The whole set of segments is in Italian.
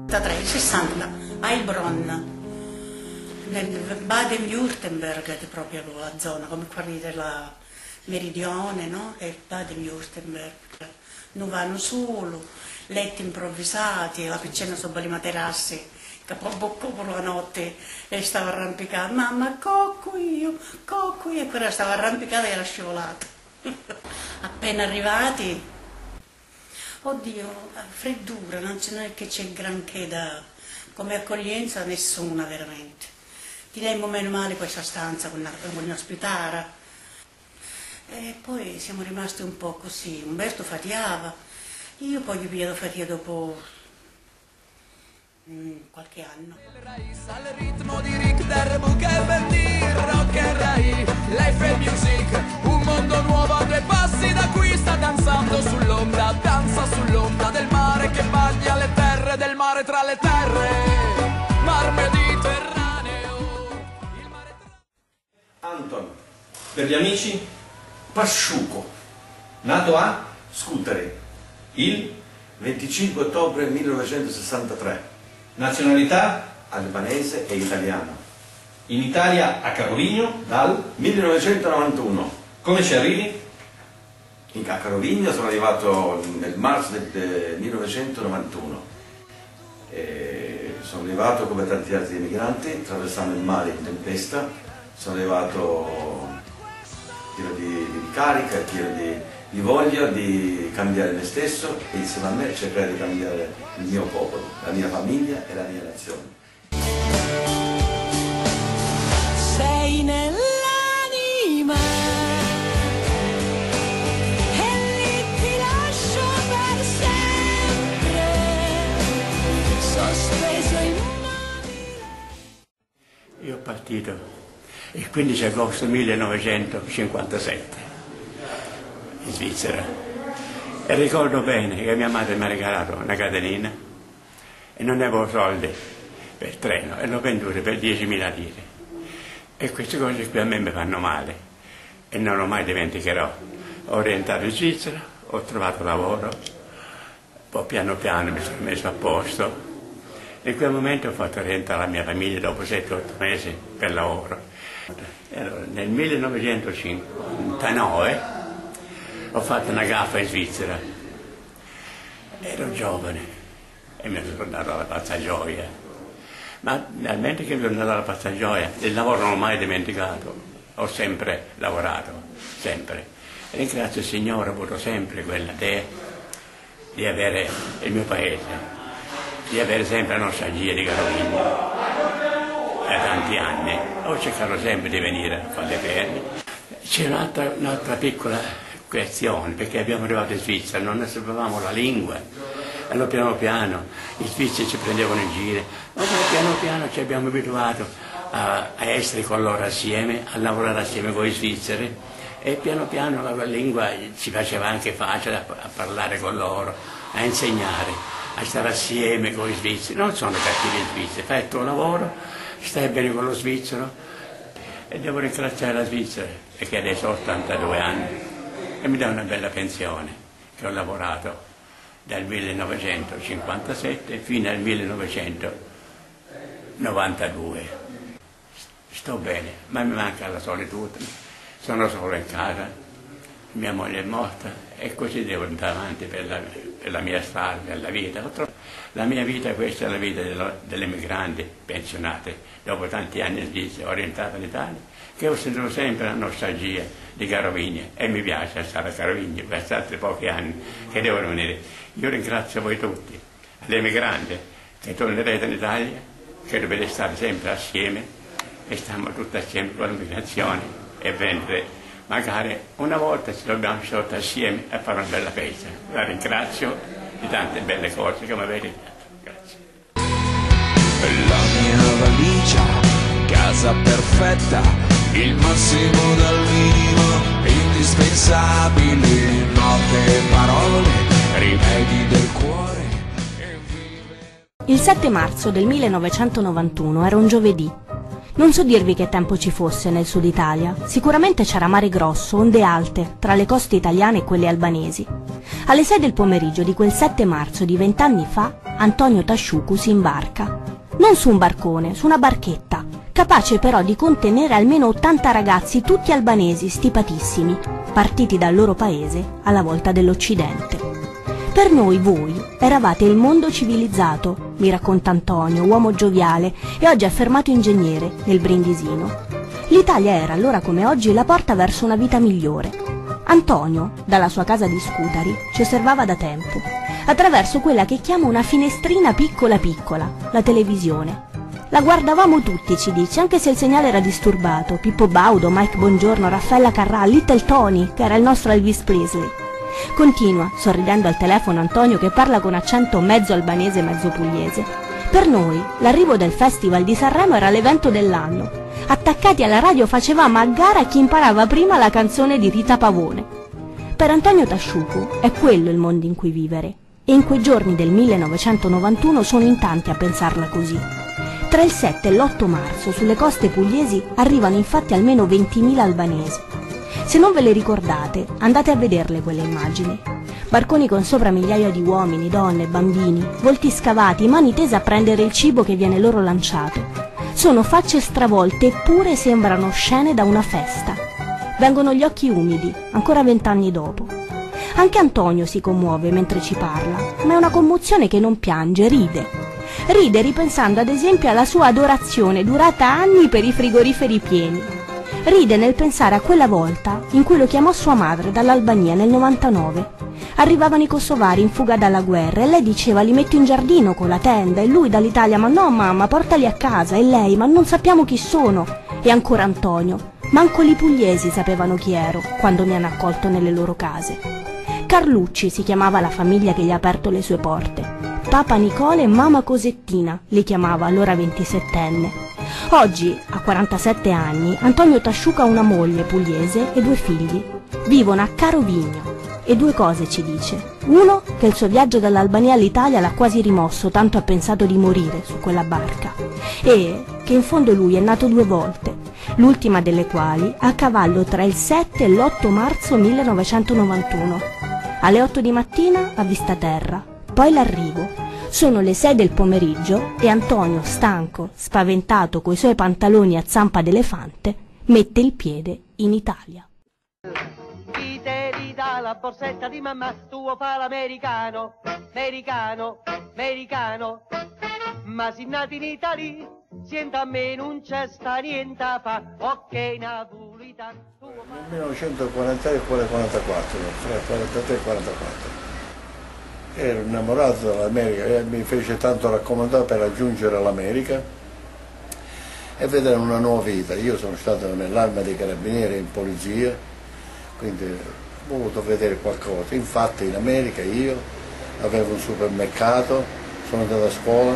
60 a Heilbronn, nel Baden-Württemberg, proprio la zona, come quelli della Meridione, no? È il Baden-Württemberg. Non vanno solo, letti improvvisati, la piccina sopra i materassi, che per la notte e stava arrampicata, mamma cocco io, e quella stava arrampicata e era scivolata. Appena arrivati, oddio, freddura, non è che c'è granché come accoglienza, nessuna veramente. Diremmo meno male questa stanza con un'ospitara. E poi siamo rimasti un po' così, Umberto faticava, io poi ho pigliato fatica dopo qualche anno. Al ritmo di Richter, Buchebendi, rock e rai, life and music, un mondo nuovo a 2 passi da qui, sta danzando sull'onda, danza sull'onda del mare che bagna le terre, del mare tra le terre, mar Mediterraneo. Il mare Anton, per gli amici, Pasciuco, nato a Scutari il 25 ottobre 1963, nazionalità albanese e italiano, in Italia a Carovigno dal 1991. Come ci arrivi? A Carovigno sono arrivato nel marzo del 1991. Sono arrivato come tanti altri emigranti, attraversando il mare in tempesta. Sono arrivato pieno di carica, pieno di voglia di cambiare me stesso e insieme a me cercare di cambiare il mio popolo, la mia famiglia e la mia nazione. Sei nell'anima e lì ti lascio per sempre, sospeso in una vita. Io ho partito il 15 agosto 1957 in Svizzera e ricordo bene che mia madre mi ha regalato una catenina e non avevo soldi per il treno e l'ho venduta per 10.000 lire e queste cose qui a me mi fanno male e non lo mai dimenticherò. Ho rientrato in Svizzera, ho trovato lavoro, poi piano piano mi sono messo a posto e in quel momento ho fatto rientrare la mia famiglia dopo 7-8 mesi per lavoro. Allora, nel 1959 ho fatto una gaffa in Svizzera, ero giovane e mi sono tornato alla Piazzagioia, ma mentre che mi sono tornato alla Piazzagioia il lavoro non l'ho mai dimenticato, ho sempre lavorato, sempre. E ringrazio il Signore, ho avuto sempre quella idea di avere il mio paese, di avere sempre la nostalgia di Carovigno. Da tanti anni ho cercato sempre di venire a fare le ferie. C'è un'altra piccola questione, perché abbiamo arrivato in Svizzera, non sapevamo la lingua, allora piano piano i svizzeri ci prendevano in giro, ma piano piano ci abbiamo abituato a essere con loro assieme, a lavorare assieme con i svizzeri e piano piano la lingua ci faceva anche facile a parlare con loro, a insegnare, a stare assieme con i svizzeri. Non sono cattivi i svizzeri, fai il tuo lavoro, stai bene con lo svizzero e devo ringraziare la Svizzera perché adesso ho 82 anni e mi dà una bella pensione che ho lavorato dal 1957 fino al 1992. Sto bene, ma mi manca la solitudine, sono solo in casa, mia moglie è morta e così devo andare avanti per la mia strada, per la vita. La mia vita, questa è la vita delle migranti pensionate, dopo tanti anni in Svizzera, orientata in Italia, che ho sentito sempre la nostalgia di Carovigno e mi piace stare a Carovigno per altri pochi anni che devono venire. Io ringrazio voi tutti, le migranti, che tornerete in Italia, che dovete stare sempre assieme e stiamo tutti assieme con l'immigrazione e vendere. Magari una volta ci dobbiamo sotto assieme a fare una bella festa. La ringrazio di tante belle cose che mi avete detto. Grazie. La mia valigia, casa perfetta, il massimo dal minimo, indispensabili, note, parole, rimedi del cuore. Il 7 marzo del 1991 era un giovedì. Non so dirvi che tempo ci fosse nel sud Italia, sicuramente c'era mare grosso, onde alte, tra le coste italiane e quelle albanesi. Alle 6 del pomeriggio di quel 7 marzo di 20 anni fa, Antonio Tasciucu si imbarca. Non su un barcone, su una barchetta, capace però di contenere almeno 80 ragazzi, tutti albanesi, stipatissimi, partiti dal loro paese alla volta dell'Occidente. Per noi, voi, eravate il mondo civilizzato, mi racconta Antonio, uomo gioviale e oggi affermato ingegnere nel Brindisino. L'Italia era allora come oggi la porta verso una vita migliore. Antonio, dalla sua casa di Scutari, ci osservava da tempo, attraverso quella che chiama una finestrina piccola piccola, la televisione. La guardavamo tutti, ci dice, anche se il segnale era disturbato. Pippo Baudo, Mike Bongiorno, Raffaella Carrà, Little Tony, che era il nostro Elvis Presley. Continua, sorridendo al telefono, Antonio, che parla con accento mezzo albanese, mezzo pugliese. Per noi, l'arrivo del Festival di Sanremo era l'evento dell'anno. Attaccati alla radio facevamo a gara chi imparava prima la canzone di Rita Pavone. Per Antonio Tasciucu è quello il mondo in cui vivere. E in quei giorni del 1991 sono in tanti a pensarla così. Tra il 7 e l'8 marzo sulle coste pugliesi arrivano infatti almeno 20.000 albanesi. Se non ve le ricordate, andate a vederle quelle immagini. Barconi con sopra migliaia di uomini, donne, bambini, volti scavati, mani tese a prendere il cibo che viene loro lanciato. Sono facce stravolte eppure sembrano scene da una festa. Vengono gli occhi umidi, ancora 20 anni dopo. Anche Antonio si commuove mentre ci parla, ma è una commozione che non piange, ride. Ride ripensando ad esempio alla sua adorazione durata anni per i frigoriferi pieni. Ride nel pensare a quella volta in cui lo chiamò sua madre dall'Albania nel 99. Arrivavano i kosovari in fuga dalla guerra e lei diceva li metto in giardino con la tenda e lui dall'Italia ma no mamma portali a casa e lei ma non sappiamo chi sono. E ancora Antonio, manco li pugliesi sapevano chi ero quando mi hanno accolto nelle loro case. Carlucci si chiamava la famiglia che gli ha aperto le sue porte. Papa Nicola e mamma Cosettina li chiamava allora 27enne. Oggi, a 47 anni, Antonio Tasciucu ha una moglie pugliese e 2 figli. Vivono a Carovigno. E 2 cose ci dice. Uno, che il suo viaggio dall'Albania all'Italia l'ha quasi rimosso, tanto ha pensato di morire su quella barca. E che in fondo lui è nato 2 volte, l'ultima delle quali a cavallo tra il 7 e l'8 marzo 1991. Alle 8 di mattina a vista terra, poi l'arrivo. Sono le 6 del pomeriggio e Antonio, stanco, spaventato coi suoi pantaloni a zampa d'elefante, mette il piede in Italia. Chi te li dà la borsetta di mamma, tuo fa l'americano, americano, americano. Ma si nati in Italia, sienta a me non c'è sta niente a fa, ok napolitano. Nel 1943 e 44, fra 43 e 44. Ero innamorato dell'America e mi fece tanto raccomandare per raggiungere l'America e vedere una nuova vita. Io sono stato nell'Arma dei Carabinieri in polizia, quindi ho voluto vedere qualcosa. Infatti in America io avevo un supermercato, sono andato a scuola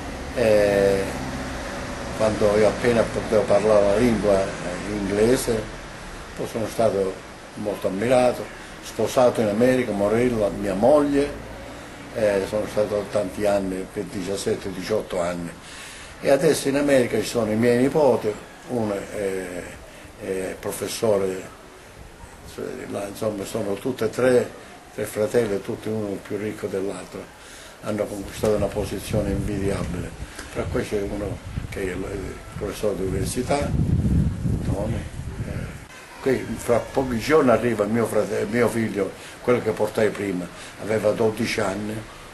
e quando io appena potevo parlare la lingua inglese, poi sono stato molto ammirato, sposato in America, Morella, mia moglie. Sono stato tanti anni, per 17-18 anni e adesso in America ci sono i miei nipoti, uno è professore, insomma sono tutti e tre fratelli, tutti uno più ricco dell'altro, hanno conquistato una posizione invidiabile. Tra questi c'è uno che è il professore di università, Tony. Qui fra pochi giorni arriva il mio figlio, quello che portai prima, aveva 12 anni,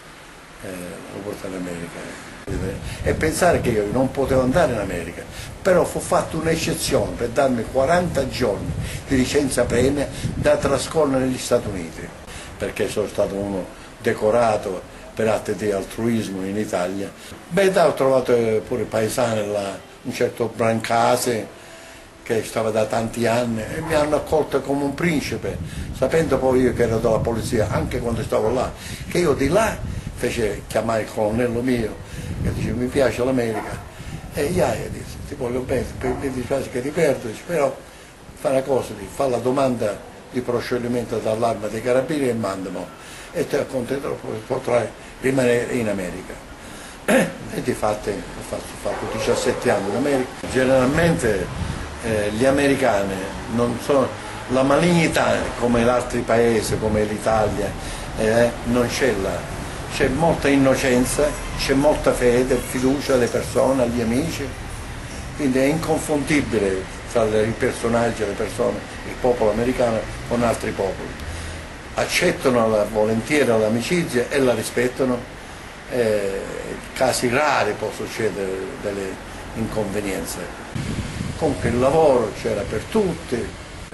lo portai in America. E pensare che io non potevo andare in America, però fu fatta un'eccezione per darmi 40 giorni di licenza premia da trascorrere negli Stati Uniti, perché sono stato uno decorato per atti di altruismo in Italia. Ho trovato pure paesani là, un certo Brancase, che stava da tanti anni e mi hanno accolto come un principe, sapendo poi io che ero della polizia, anche quando stavo là, che io di là fece chiamare il colonnello mio, che dice mi piace l'America, e Iaia disse ti voglio bene, mi dispiace che ti perdo, dice, però fa una cosa, fa la domanda di proscioglimento dall'Arma dei Carabinieri e mandami, e te accontenterò, potrai rimanere in America. E di fatti ho fatto 17 anni in America. Generalmente gli americani non sono, la malignità come in altri paesi, come l'Italia, non c'è là. C'è molta innocenza, c'è molta fede, fiducia alle persone, agli amici, quindi è inconfondibile tra i personaggi, le persone, il popolo americano con altri popoli. Accettano volentieri l'amicizia e la rispettano, casi rari può succedere delle inconvenienze. Comunque il lavoro c'era per tutti,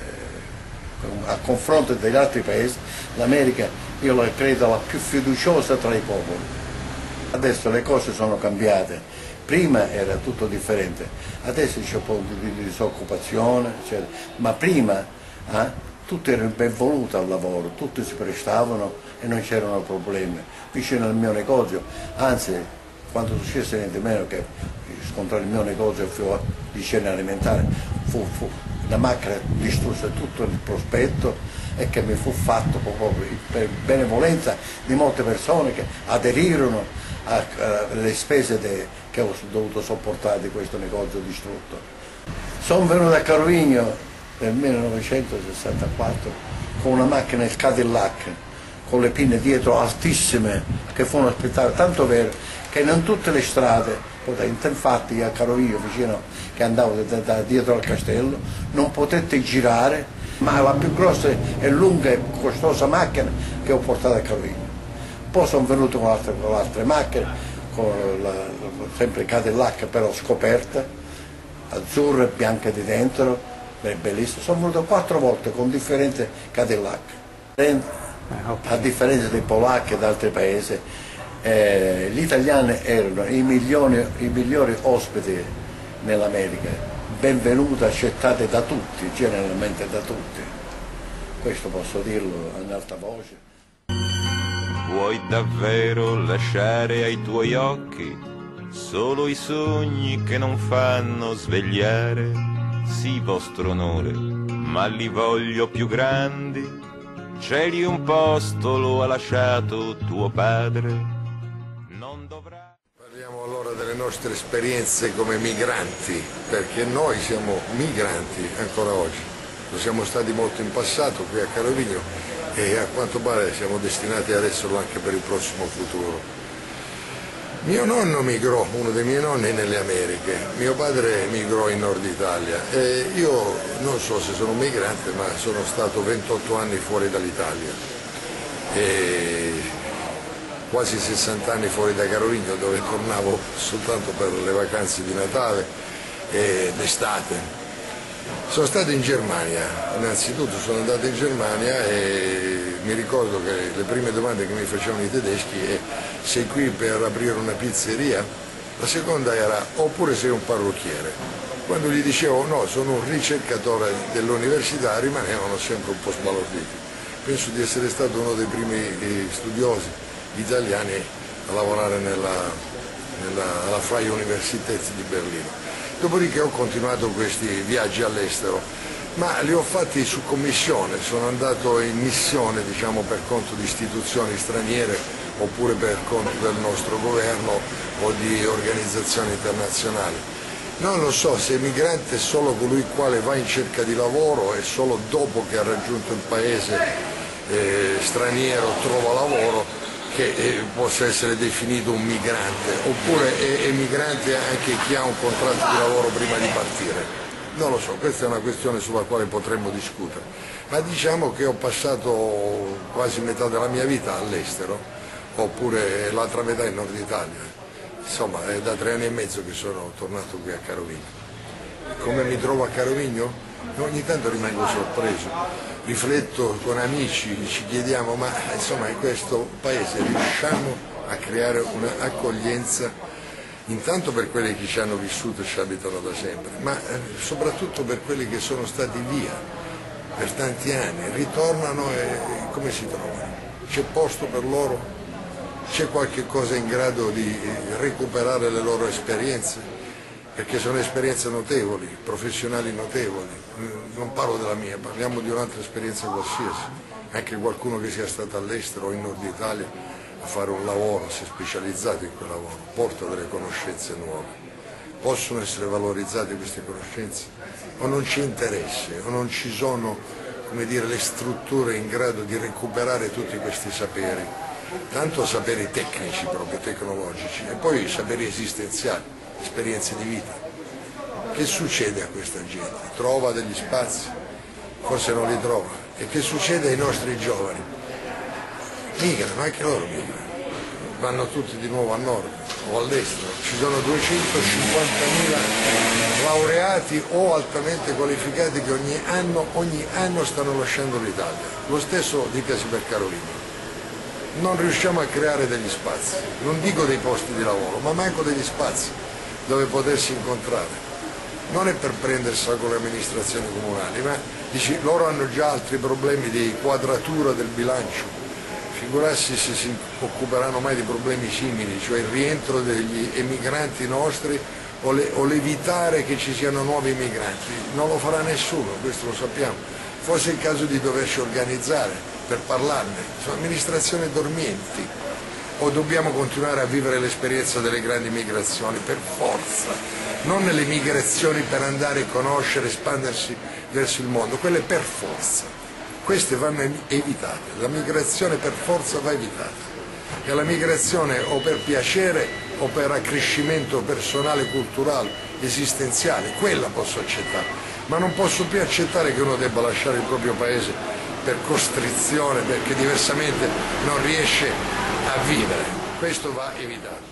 a confronto degli altri paesi, l'America io la credo la più fiduciosa tra i popoli. Adesso le cose sono cambiate, prima era tutto differente, adesso c'è un po' di disoccupazione, eccetera. Ma prima tutti erano ben voluti al lavoro, tutti si prestavano e non c'erano problemi. Vicino al mio negozio, anzi quando successe niente meno che scontrare il mio negozio di cene alimentari, la macchina distrusse tutto il prospetto e che mi fu fatto proprio per benevolenza di molte persone che aderirono alle spese che ho dovuto sopportare di questo negozio distrutto. Sono venuto a Carovigno nel 1964 con una macchina, il Cadillac, con le pinne dietro altissime, che fu uno spettacolo tanto vero che non tutte le strade, infatti a Carovigno vicino, che andavo da dietro al castello, non potette girare, ma la più grossa e lunga e costosa macchina che ho portato a Carovigno. Poi sono venuto con altre macchine, sempre Cadillac però scoperta, azzurra e bianca di dentro, bellissimo. Sono venuto 4 volte con differenti Cadillac. A differenza dei polacchi e da altri paesi, gli italiani erano i migliori ospiti nell'America, benvenuti, accettati da tutti, generalmente da tutti. Questo posso dirlo ad alta voce. Vuoi davvero lasciare ai tuoi occhi solo i sogni che non fanno svegliare? Sì, vostro onore, ma li voglio più grandi. Scegli un posto, lo ha lasciato tuo padre. Non dovrà. Parliamo allora delle nostre esperienze come migranti, perché noi siamo migranti ancora oggi. Lo siamo stati molto in passato qui a Carovigno e a quanto pare siamo destinati ad esserlo anche per il prossimo futuro. Mio nonno migrò, uno dei miei nonni, nelle Americhe, mio padre migrò in Nord Italia e io non so se sono migrante, ma sono stato 28 anni fuori dall'Italia e quasi 60 anni fuori da Carovigno, dove tornavo soltanto per le vacanze di Natale e d'estate. Sono stato in Germania, innanzitutto sono andato in Germania e mi ricordo che le prime domande che mi facevano i tedeschi è: sei qui per aprire una pizzeria? La seconda era: oppure sei un parrucchiere? Quando gli dicevo no, sono un ricercatore dell'università, rimanevano sempre un po' sbalorditi. Penso di essere stato uno dei primi studiosi italiani a lavorare alla Freie Universität di Berlino. Dopodiché ho continuato questi viaggi all'estero, ma li ho fatti su commissione, sono andato in missione, diciamo, per conto di istituzioni straniere oppure per conto del nostro governo o di organizzazioni internazionali. Non lo so se migrante è solo colui il quale va in cerca di lavoro e solo dopo che ha raggiunto il paese straniero trova lavoro che possa essere definito un migrante, oppure è migrante anche chi ha un contratto di lavoro prima di partire. Non lo so, questa è una questione sulla quale potremmo discutere, ma diciamo che ho passato quasi metà della mia vita all'estero, oppure l'altra metà in Nord Italia. Insomma, è da 3 anni e mezzo che sono tornato qui a Carovigno. Come mi trovo a Carovigno? Ogni tanto rimango sorpreso, rifletto con amici, ci chiediamo ma insomma in questo paese riusciamo a creare un'accoglienza intanto per quelli che ci hanno vissuto e ci abitano da sempre, ma soprattutto per quelli che sono stati via per tanti anni, ritornano e come si trovano? C'è posto per loro? C'è qualche cosa in grado di recuperare le loro esperienze? Perché sono esperienze notevoli, professionali notevoli, non parlo della mia, parliamo di un'altra esperienza qualsiasi, anche qualcuno che sia stato all'estero o in Nord Italia a fare un lavoro, si è specializzato in quel lavoro, porta delle conoscenze nuove. Possono essere valorizzate queste conoscenze o non ci interessa, o non ci sono, come dire, le strutture in grado di recuperare tutti questi saperi, tanto saperi tecnici, proprio tecnologici, e poi saperi esistenziali, esperienze di vita. Che succede a questa gente? Trova degli spazi? Forse non li trova. E che succede ai nostri giovani? Migrano, anche loro migrano. Vanno tutti di nuovo a nord o all'estero. Ci sono 250.000 laureati o altamente qualificati che ogni anno stanno lasciando l'Italia. Lo stesso dicasi per Carolina. Non riusciamo a creare degli spazi, non dico dei posti di lavoro, ma manco degli spazi dove potersi incontrare. Non è per prendersela con le amministrazioni comunali, ma dici, loro hanno già altri problemi di quadratura del bilancio. Figurarsi se si occuperanno mai di problemi simili, cioè il rientro degli emigranti nostri o l'evitare che ci siano nuovi emigranti. Non lo farà nessuno, questo lo sappiamo. Forse è il caso di doverci organizzare per parlarne. Sono amministrazioni dormienti. O dobbiamo continuare a vivere l'esperienza delle grandi migrazioni per forza, non nelle migrazioni per andare a conoscere, espandersi verso il mondo, quelle per forza. Queste vanno evitate, la migrazione per forza va evitata. E la migrazione o per piacere o per accrescimento personale, culturale, esistenziale, quella posso accettare, ma non posso più accettare che uno debba lasciare il proprio paese per costrizione, perché diversamente non riesce a vivere. Questo va evitato.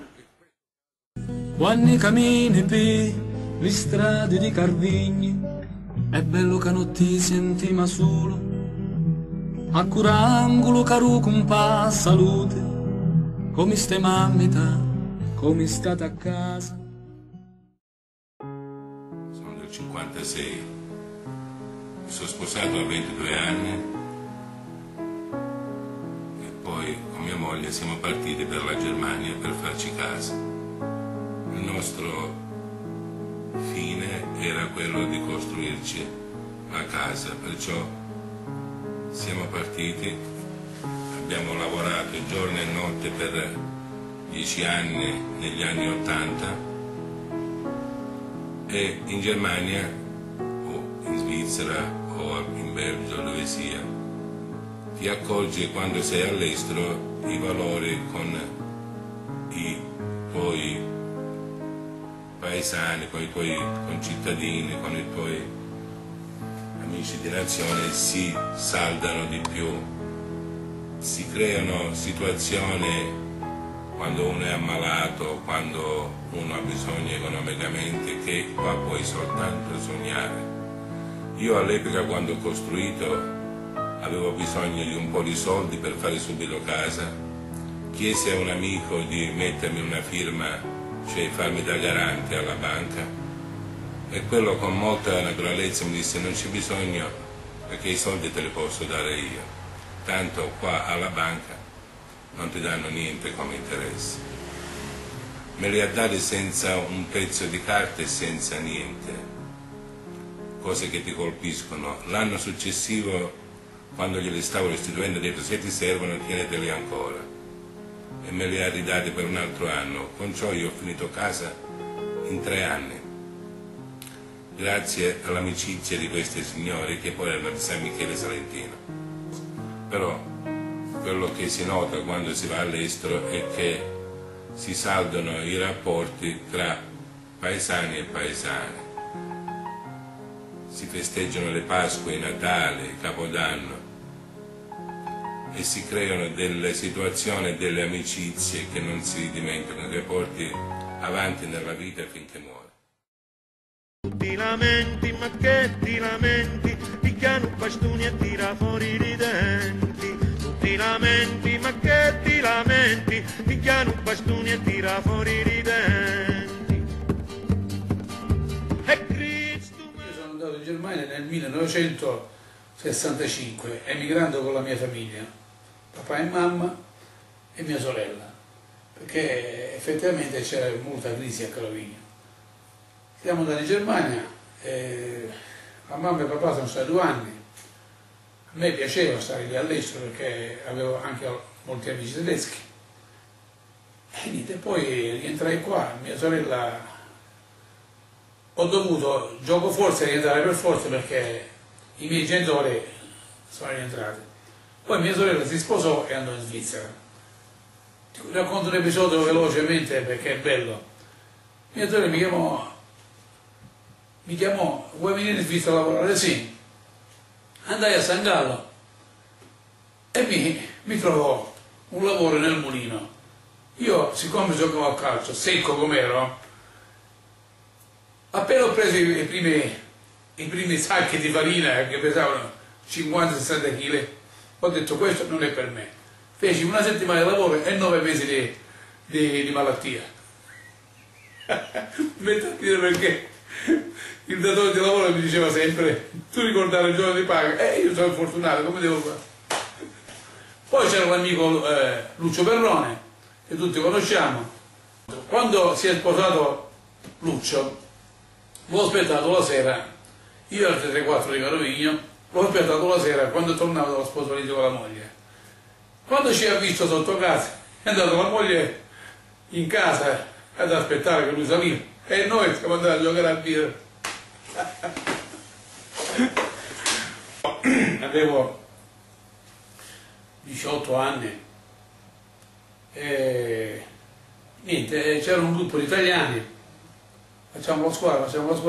Quando cammini per le strade di Carvigni, è bello che non ti senti ma solo, a curangolo caro compa salute, come stai mammita, come state a casa. Sono del 56, mi sono sposato a 22 anni e poi con mia moglie siamo partiti per la Germania per farci casa. Il nostro fine era quello di costruirci la casa, perciò siamo partiti, abbiamo lavorato giorno e notte per 10 anni negli anni 80 e in Germania o in Svizzera o in Belgio, dove sia, ti accorgi quando sei all'estero i valori con i tuoi paesani, con i tuoi concittadini, con i tuoi amici di nazione si saldano di più, si creano situazioni quando uno è ammalato, quando uno ha bisogno economicamente, che qua puoi soltanto sognare. Io all'epoca quando ho costruito avevo bisogno di un po' di soldi per fare subito casa, chiesi a un amico di mettermi una firma, cioè farmi da garante alla banca, e quello con molta naturalezza mi disse non c'è bisogno perché i soldi te li posso dare io, tanto qua alla banca non ti danno niente come interessi. Me li ha dati senza un pezzo di carta e senza niente, cose che ti colpiscono. L'anno successivo, quando glieli stavo restituendo, ho detto se ti servono tieniteli ancora, e me li ha ridati per un altro anno. Con ciò io ho finito casa in 3 anni, grazie all'amicizia di questi signori che poi erano di San Michele Salentino. Però quello che si nota quando si va all'estero è che si saldano i rapporti tra paesani e paesani, si festeggiano le Pasque, i Natali, il Capodanno, e si creano delle situazioni, delle amicizie che non si dimenticano, che porti avanti nella vita finché muore. Ti lamenti, ma che ti lamenti, picchiano un bastone e tira fuori i denti. Tu ti lamenti, ma che ti lamenti, picchiano un bastone e tira fuori i denti. E Cristo... Io sono andato in Germania nel 1965, emigrando con la mia famiglia, papà e mamma e mia sorella, perché effettivamente c'era molta crisi a Carovigno. Siamo andati in Germania, la mamma e papà sono stati 2 anni, me piaceva stare lì all'estero perché avevo anche molti amici tedeschi. E niente, poi rientrai qua, mia sorella, ho dovuto, gioco forza, rientrare per forza perché i miei genitori sono rientrati. Poi mia sorella si sposò e andò in Svizzera. Ti racconto un episodio velocemente perché è bello. Mia sorella mi chiamò, vuoi venire in Svizzera a lavorare? Sì. Andai a San Gallo e mi trovò un lavoro nel mulino. Io, siccome giocavo a calcio, secco com'ero, appena ho preso i primi sacchi di farina che pesavano 50-60 kg, ho detto questo non è per me. Feci una settimana di lavoro e 9 mesi di malattia. Metto a dire perché il datore di lavoro mi diceva sempre tu ricordare il giorno di paga, io sono fortunato, come devo fare? Poi c'era l'amico Lucio Perrone, che tutti conosciamo. Quando si è sposato Lucio, l'ho aspettato la sera, io ero al 4 di Carovigno, l'ho aspettato la sera quando tornavo dallo sposalizio con la moglie. Quando ci ha visto sotto casa, è andata la moglie in casa ad aspettare che lui saliva e noi siamo andati a giocare a birra. Avevo 18 anni e niente, c'era un gruppo di italiani, facciamo la squadra.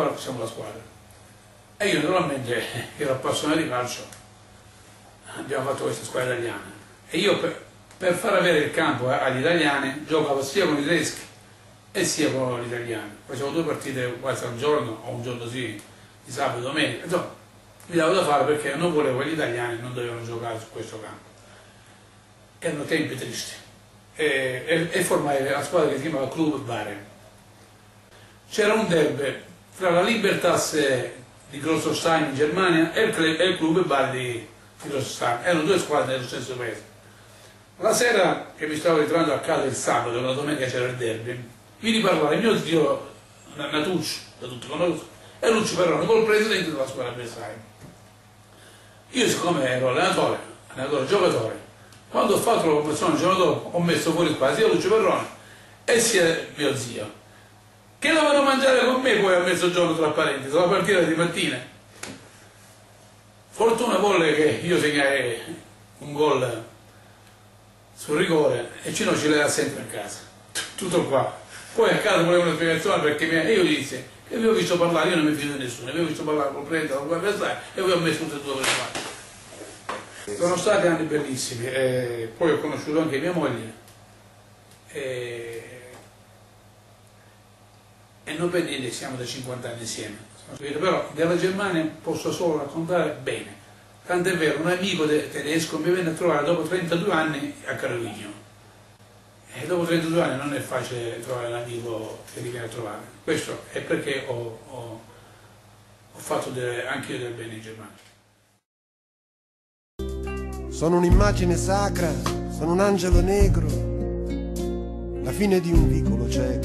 E io naturalmente ero appassionato di calcio, abbiamo fatto questa squadra italiana e io per far avere il campo agli italiani giocavo sia con i tedeschi e sia con gli italiani, facevo 2 partite quasi al giorno o un giorno sì, di sabato e domenica, insomma mi davo da fare perché non volevo che gli italiani non dovevano giocare su questo campo. Erano tempi tristi e formai la squadra che si chiamava Club Baren. C'era un derby tra la Libertas di Grossostheim in Germania e il Club Baren di Grossostheim, erano 2 squadre dello stesso paese. La sera che mi stavo ritrovando a casa il sabato, la domenica c'era il derby, mi riparlai mio zio Natuccio, da tutti conosco, e Lucio Perrone col presidente della squadra avversaria. Io siccome ero allenatore, giocatore, quando ho fatto la conversione il giorno dopo ho messo fuori qua sia Lucio Perrone e sia mio zio, che dovevano mangiare con me poi a mezzogiorno tra parentesi, la partita di mattina. Fortuna volle che io segnai un gol sul rigore e Cino ci l'era sempre a casa, tutto qua. Poi a casa volevo una spiegazione perché io gli dissi che avevo visto parlare, io non mi fido di nessuno, avevo visto parlare col presidente della squadra avversaria e poi ho messo tutte e 2 per le mani. Sono stati anni bellissimi, poi ho conosciuto anche mia moglie e non per niente siamo da 50 anni insieme, però della Germania posso solo raccontare bene, tant'è vero, un amico tedesco mi venne a trovare dopo 32 anni a Carovigno e dopo 32 anni non è facile trovare un amico che ti viene a trovare, questo è perché ho fatto anche io del bene in Germania. Sono un'immagine sacra, sono un angelo negro, la fine di un vicolo cieco.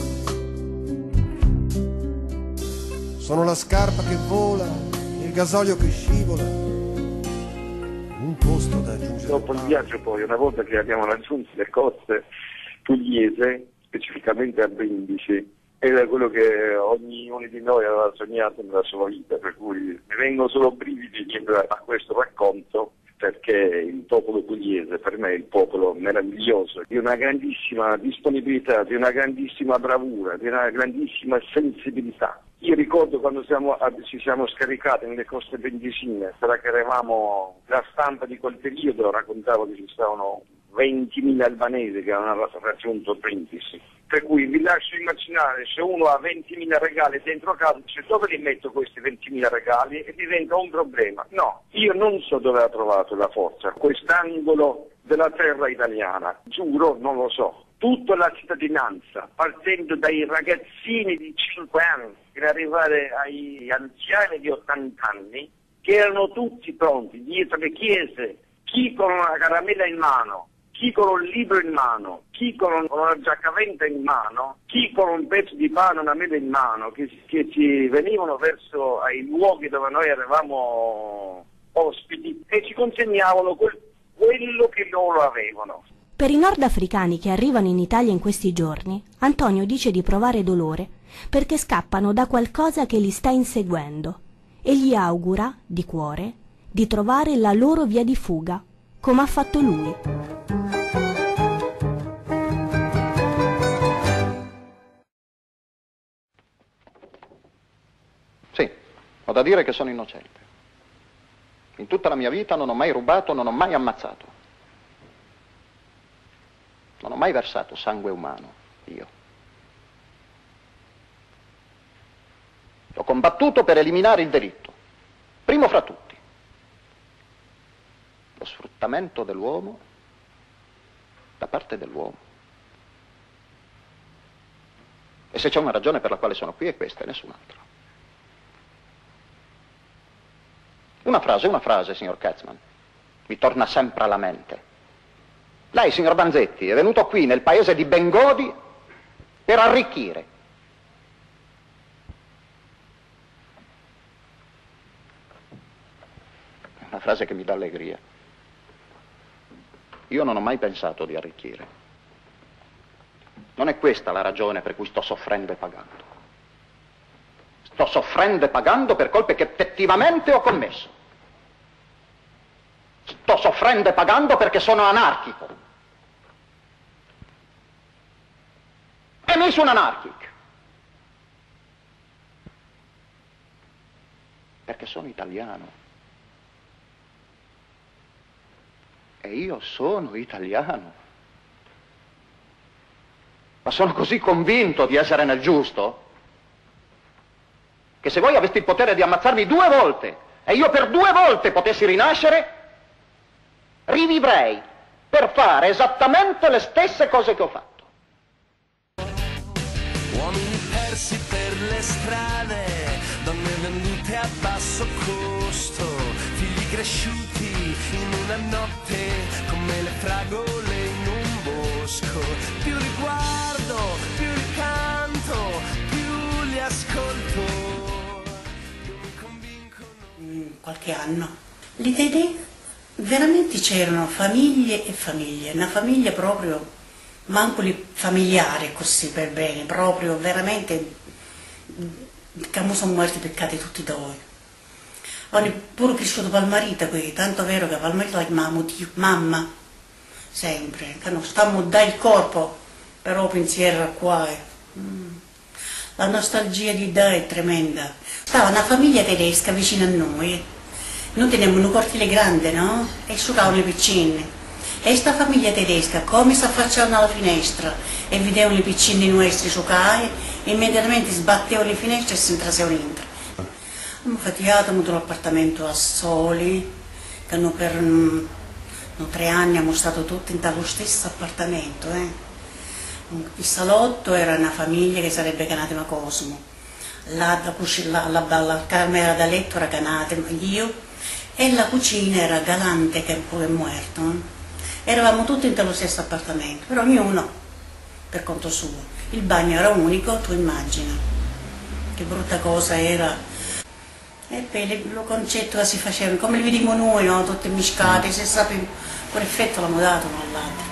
Sono la scarpa che vola, il gasolio che scivola, un posto da aggiungere. Dopo il viaggio poi, una volta che abbiamo raggiunto le coste pugliese, specificamente a Brindisi, era quello che ognuno di noi aveva sognato nella sua vita, per cui mi vengono solo brividi dietro a questo racconto, perché il popolo pugliese per me è il popolo meraviglioso, di una grandissima disponibilità, di una grandissima bravura, di una grandissima sensibilità. Io ricordo quando ci siamo scaricati nelle coste brindisine, sarà che eravamo, la stampa di quel periodo raccontava che ci stavano 20.000 albanesi che avevano raggiunto Brindisi. Per cui vi lascio immaginare, se uno ha 20.000 regali dentro casa, dice dove li metto questi 20.000 regali e diventa un problema. No, io non so dove ha trovato la forza, quest'angolo della terra italiana, giuro non lo so. Tutta la cittadinanza, partendo dai ragazzini di 5 anni per arrivare ai anziani di 80 anni, che erano tutti pronti dietro le chiese, chi con una caramella in mano, chi con un libro in mano, chi con una giaccaventa in mano, chi con un pezzo di pane e una mela in mano, che ci venivano verso ai luoghi dove noi eravamo ospiti e ci consegnavano quello che loro avevano. Per i nordafricani che arrivano in Italia in questi giorni, Antonio dice di provare dolore perché scappano da qualcosa che li sta inseguendo e gli augura, di cuore, di trovare la loro via di fuga, come ha fatto lui. Sì, ho da dire che sono innocente. In tutta la mia vita non ho mai rubato, non ho mai ammazzato. Non ho mai versato sangue umano, io. Ho combattuto per eliminare il delitto, primo fra tutti. Lo sfruttamento dell'uomo da parte dell'uomo. E se c'è una ragione per la quale sono qui è questa e nessun'altra. Una frase, signor Katzman, mi torna sempre alla mente. Lei, signor Vanzetti, è venuto qui nel paese di Bengodi per arricchire. Una frase che mi dà allegria. Io non ho mai pensato di arricchire. Non è questa la ragione per cui sto soffrendo e pagando. Sto soffrendo e pagando per colpe che effettivamente ho commesso. Sto soffrendo e pagando perché sono anarchico. E mi sono anarchico. Perché sono italiano. E io sono italiano. Ma sono così convinto di essere nel giusto che se voi aveste il potere di ammazzarmi 2 volte e io per 2 volte potessi rinascere, rivivrei per fare esattamente le stesse cose che ho fatto. Uomini persi per le strade, donne vendute a basso costo, figli cresciuti in una notte come le fragole in un bosco. Più li guardo, più li canto, più li ascolto, più mi convincono. Qualche anno. L'idea veramente c'erano famiglie e famiglie, una famiglia proprio, manco li familiare così per bene, proprio veramente, che sono morti peccati tutti e 2. Ho pure cresciuto per il marito qui, tanto vero che per il marito la chiamavamo mamma, sempre, che non stiamo dal corpo, però pensiero a qua. La nostalgia di da è tremenda. Stava una famiglia tedesca vicino a noi, noi teniamo un cortile grande, no? E giocavano le piccine. E questa famiglia tedesca, come si affacciavano alla finestra e vedevano le piccine nostre giocare, immediatamente sbattevano le finestre e si entrasero dentro. Abbiamo faticato, abbiamo avuto l'appartamento a Soli, che noi per 3 anni abbiamo stato tutti in lo stesso appartamento. Il salotto era una famiglia che sarebbe canata Cosmo, la camera da letto era canata io e la cucina era Galante che pure è morto. Eravamo tutti in lo stesso appartamento, però ognuno per conto suo. Il bagno era unico, tu immagina che brutta cosa era. E poi lo concetto che si faceva, come li vediamo noi, no? Tutte miscate, se sappiamo, quell'effetto l'abbiamo dato uno all'altro.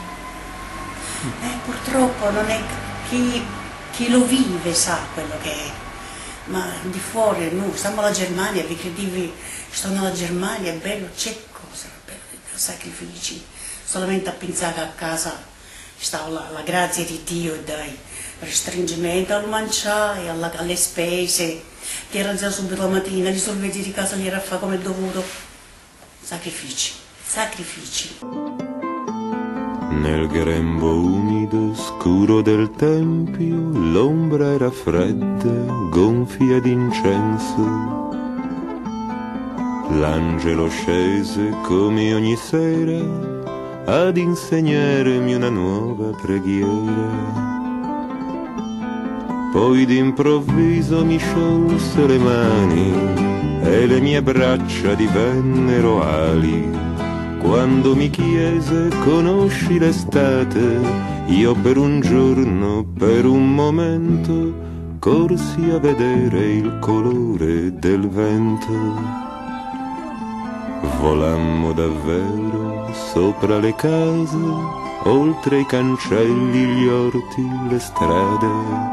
Purtroppo non è chi lo vive sa quello che è, ma di fuori noi stiamo alla Germania, vi credevi, sto nella Germania, è bello, c'è cosa, bello, sacrifici, solamente a pensare che a casa stava la grazia di Dio e dai restringimenti al mangiare, alle spese, ti era già subito la mattina, i soldi di casa li era a fare come è dovuto, sacrifici, sacrifici. Nel grembo umido, scuro del tempio, l'ombra era fredda, gonfia d'incenso. L'angelo scese come ogni sera ad insegnarmi una nuova preghiera. Poi d'improvviso mi sciolse le mani e le mie braccia divennero ali. Quando mi chiese conosci l'estate, io per un giorno, per un momento, corsi a vedere il colore del vento. Volammo davvero sopra le case, oltre i cancelli, gli orti, le strade.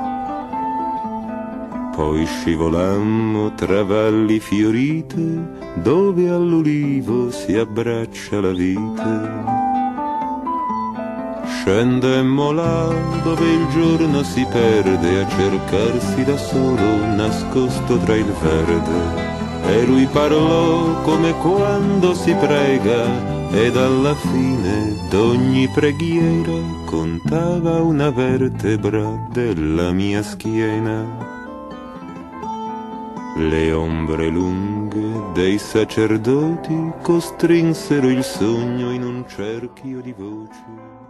Poi scivolammo tra valli fiorite, dove all'ulivo si abbraccia la vite. Scendemmo là dove il giorno si perde a cercarsi da solo, nascosto tra il verde. E lui parlò come quando si prega, ed alla fine d'ogni preghiera contava una vertebra della mia schiena. Le ombre lunghe dei sacerdoti costrinsero il sogno in un cerchio di voci.